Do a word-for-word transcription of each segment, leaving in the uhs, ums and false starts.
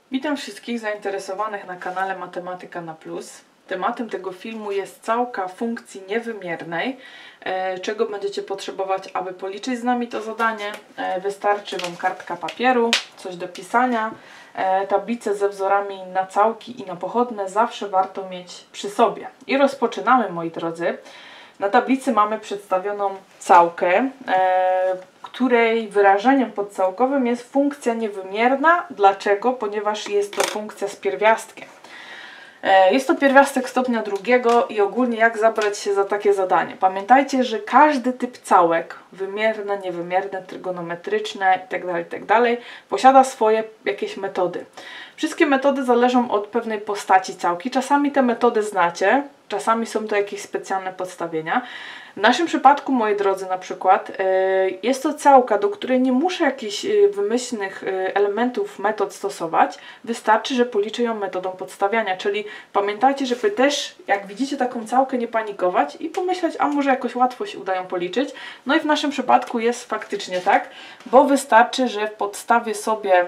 Witam wszystkich zainteresowanych na kanale Matematyka na Plus. Tematem tego filmu jest całka funkcji niewymiernej, e, czego będziecie potrzebować, aby policzyć z nami to zadanie. E, wystarczy Wam kartka papieru, coś do pisania, e, tablice ze wzorami na całki i na pochodne zawsze warto mieć przy sobie. I rozpoczynamy, moi drodzy. Na tablicy mamy przedstawioną całkę, e, której wyrażeniem podcałkowym jest funkcja niewymierna. Dlaczego? Ponieważ jest to funkcja z pierwiastkiem. E, jest to pierwiastek stopnia drugiego i ogólnie jak zabrać się za takie zadanie. Pamiętajcie, że każdy typ całek, wymierne, niewymierne, trygonometryczne itd., itd., posiada swoje jakieś metody. Wszystkie metody zależą od pewnej postaci całki. Czasami te metody znacie, czasami są to jakieś specjalne podstawienia. W naszym przypadku, moi drodzy, na przykład yy, jest to całka, do której nie muszę jakichś yy, wymyślnych yy, elementów, metod stosować. Wystarczy, że policzę ją metodą podstawiania, czyli pamiętajcie, żeby też, jak widzicie taką całkę, nie panikować i pomyśleć, a może jakoś łatwo się uda ją policzyć. No i w naszym przypadku jest faktycznie tak, bo wystarczy, że w podstawie sobie.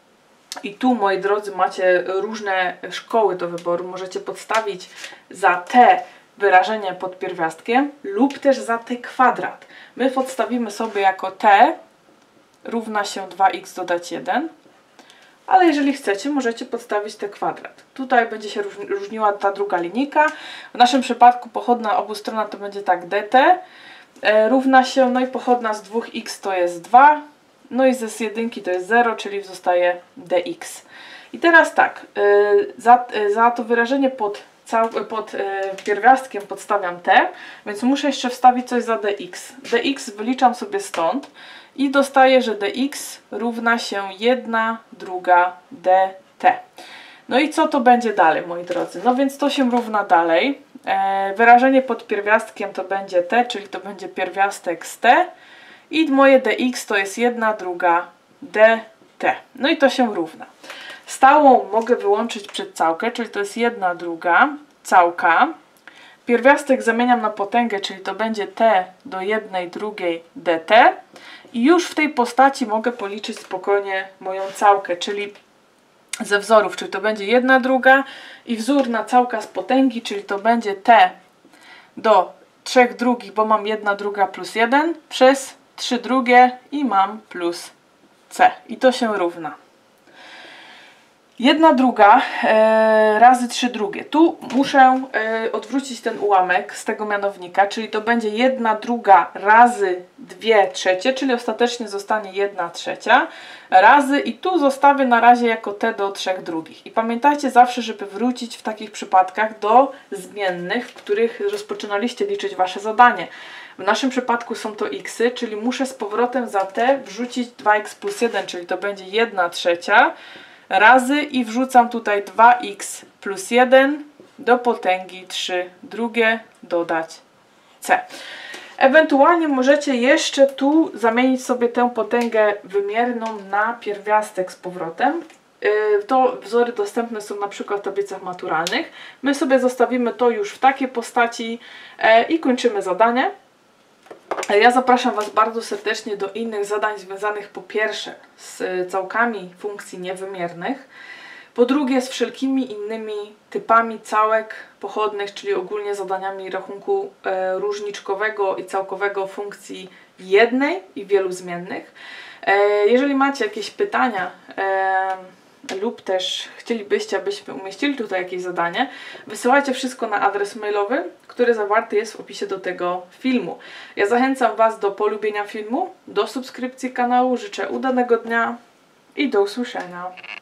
I tu, moi drodzy, macie różne szkoły do wyboru. Możecie podstawić za t wyrażenie pod pierwiastkiem lub też za t kwadrat. My podstawimy sobie jako t równa się dwa x dodać jeden, ale jeżeli chcecie, możecie podstawić t kwadrat. Tutaj będzie się różniła ta druga linijka. W naszym przypadku pochodna obu stron to będzie tak dt e, równa się, no i pochodna z dwa x to jest dwa. No i z jedynki to jest zero, czyli zostaje dx. I teraz tak, yy, za, yy, za to wyrażenie pod, cał, pod yy, pierwiastkiem podstawiam t, więc muszę jeszcze wstawić coś za dx. dx wyliczam sobie stąd i dostaję, że dx równa się jedna druga dt. No i co to będzie dalej, moi drodzy? No więc to się równa dalej. Yy, wyrażenie pod pierwiastkiem to będzie t, czyli to będzie pierwiastek z t. I moje dx to jest jedna druga dt. No i to się równa. Stałą mogę wyłączyć przed całkę, czyli to jest jedna druga całka. Pierwiastek zamieniam na potęgę, czyli to będzie t do jednej drugiej dt. I już w tej postaci mogę policzyć spokojnie moją całkę, czyli ze wzorów, czyli to będzie jedna druga i wzór na całka z potęgi, czyli to będzie t do trzech drugich, bo mam jedna druga plus jeden przez trzy drugie i mam plus c. I to się równa. jedna druga e, razy trzy drugie. Tu muszę e, odwrócić ten ułamek z tego mianownika, czyli to będzie jedna druga razy dwie trzecie, czyli ostatecznie zostanie jedna trzecia razy i tu zostawię na razie jako t do trzech drugich. I pamiętajcie zawsze, żeby wrócić w takich przypadkach do zmiennych, w których rozpoczynaliście liczyć wasze zadanie. W naszym przypadku są to xy, czyli muszę z powrotem za t wrzucić dwa x plus jeden, czyli to będzie jedna trzecia razy i wrzucam tutaj dwa x plus jeden do potęgi trzy drugie dodać c. Ewentualnie możecie jeszcze tu zamienić sobie tę potęgę wymierną na pierwiastek z powrotem. To wzory dostępne są na przykład w tablicach maturalnych. My sobie zostawimy to już w takiej postaci i kończymy zadanie. Ja zapraszam Was bardzo serdecznie do innych zadań związanych po pierwsze z całkami funkcji niewymiernych, po drugie z wszelkimi innymi typami całek pochodnych, czyli ogólnie zadaniami rachunku e, różniczkowego i całkowego funkcji jednej i wielu zmiennych. E, jeżeli macie jakieś pytania e, lub też chcielibyście, abyśmy umieścili tutaj jakieś zadanie, wysyłajcie wszystko na adres mailowy, który zawarty jest w opisie do tego filmu. Ja zachęcam Was do polubienia filmu, do subskrypcji kanału, życzę udanego dnia i do usłyszenia.